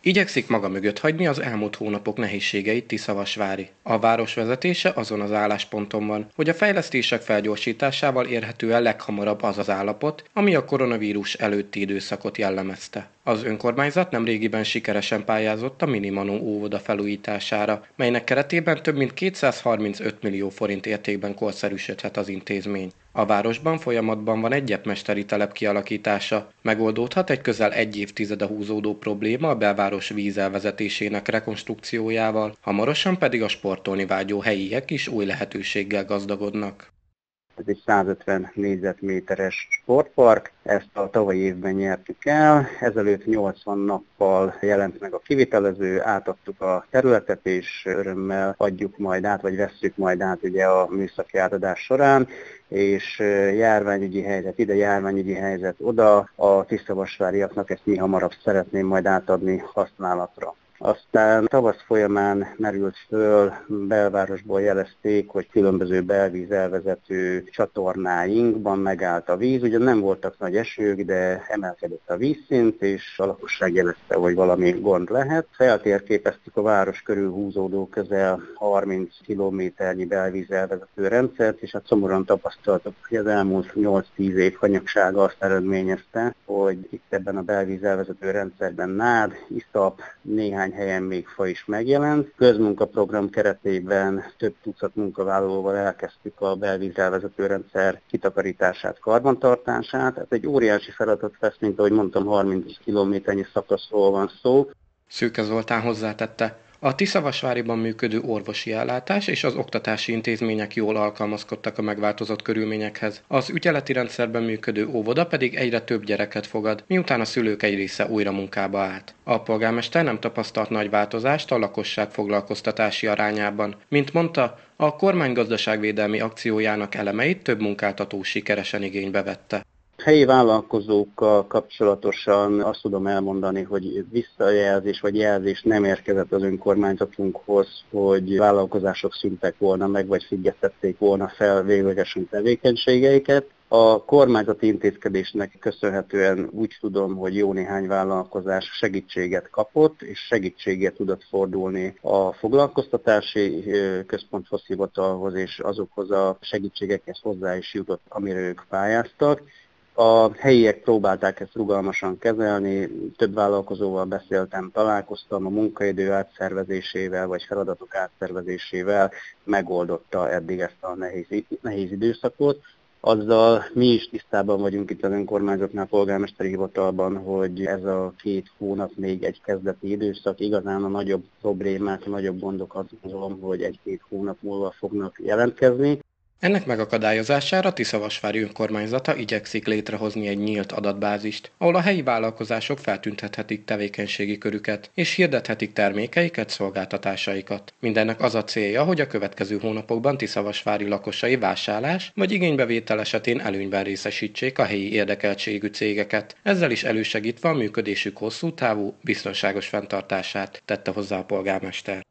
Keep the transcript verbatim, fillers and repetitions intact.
Igyekszik maga mögött hagyni az elmúlt hónapok nehézségeit Tiszavasvári. A város vezetése azon az állásponton van, hogy a fejlesztések felgyorsításával érhető el leghamarabb az az állapot, ami a koronavírus előtti időszakot jellemezte. Az önkormányzat nemrégiben sikeresen pályázott a Minimanó óvoda felújítására, melynek keretében több mint kétszázharmincöt millió forint értékben korszerűsödhet az intézmény. A városban folyamatban van egy gyepmesteri telep kialakítása. Megoldódhat egy közel egy évtizede húzódó probléma a belváros vízelvezetésének rekonstrukciójával, hamarosan pedig a sportolni vágyó helyiek is új lehetőséggel gazdagodnak. Ez egy százötven négyzetméteres sportpark, ezt a tavalyi évben nyertük el, ezelőtt nyolcvan nappal jelent meg a kivitelező, átadtuk a területet, és örömmel adjuk majd át, vagy vesszük majd át ugye a műszaki átadás során, és járványügyi helyzet ide, járványügyi helyzet oda, a tiszavasváriaknak ezt mi hamarabb szeretném majd átadni használatra. Aztán tavasz folyamán merült föl, belvárosból jelezték, hogy különböző belvíz elvezető csatornáinkban megállt a víz. Ugyan nem voltak nagy esők, de emelkedett a vízszint, és a lakosság jelezte, hogy valami gond lehet. Feltérképeztük a város körül húzódó közel harminc kilométernyi belvíz elvezető rendszert, és hát szomorúan tapasztaltuk, hogy az elmúlt nyolc-tíz év hanyagsága azt eredményezte, hogy itt ebben a belvíz elvezető rendszerben nád, iszap, néhány helyen még fa is megjelent. Közmunkaprogram keretében több tucat munkavállalóval elkezdtük a belvízelvezető rendszer kitakarítását, karbantartását. Ez egy óriási feladat lesz, mint ahogy mondtam, harminc kilométernyi szakaszról van szó. Szőke Zoltán hozzátette, a Tiszavasváriban működő orvosi ellátás és az oktatási intézmények jól alkalmazkodtak a megváltozott körülményekhez. Az ügyeleti rendszerben működő óvoda pedig egyre több gyereket fogad, miután a szülők egy része újra munkába állt. A polgármester nem tapasztalt nagy változást a lakosság foglalkoztatási arányában. Mint mondta, a kormány gazdaságvédelmi akciójának elemeit több munkáltató sikeresen igénybe vette. Helyi vállalkozókkal kapcsolatosan azt tudom elmondani, hogy visszajelzés vagy jelzés nem érkezett az önkormányzatunkhoz, hogy vállalkozások szűntek volna meg, vagy függesztették volna fel véglegesen tevékenységeiket. A kormányzati intézkedésnek köszönhetően úgy tudom, hogy jó néhány vállalkozás segítséget kapott, és segítségért tudott fordulni a foglalkoztatási központhoz, hivatalhoz, és azokhoz a segítségekhez hozzá is jutott, amire ők pályáztak. A helyiek próbálták ezt rugalmasan kezelni, több vállalkozóval beszéltem, találkoztam, a munkaidő átszervezésével vagy feladatok átszervezésével megoldotta eddig ezt a nehéz, nehéz időszakot. Azzal mi is tisztában vagyunk itt az önkormányzatnál, polgármesteri hivatalban, hogy ez a két hónap még egy kezdeti időszak. Igazán a nagyobb problémák, a nagyobb gondok azt gondolom, hogy egy-két hónap múlva fognak jelentkezni. Ennek megakadályozására Tiszavasvári önkormányzata igyekszik létrehozni egy nyílt adatbázist, ahol a helyi vállalkozások feltüntethetik tevékenységi körüket, és hirdethetik termékeiket, szolgáltatásaikat. Mindennek az a célja, hogy a következő hónapokban Tiszavasvári lakosai vásárlás vagy igénybevétel esetén előnyben részesítsék a helyi érdekeltségű cégeket, ezzel is elősegítve a működésük hosszú távú, biztonságos fenntartását, tette hozzá a polgármester.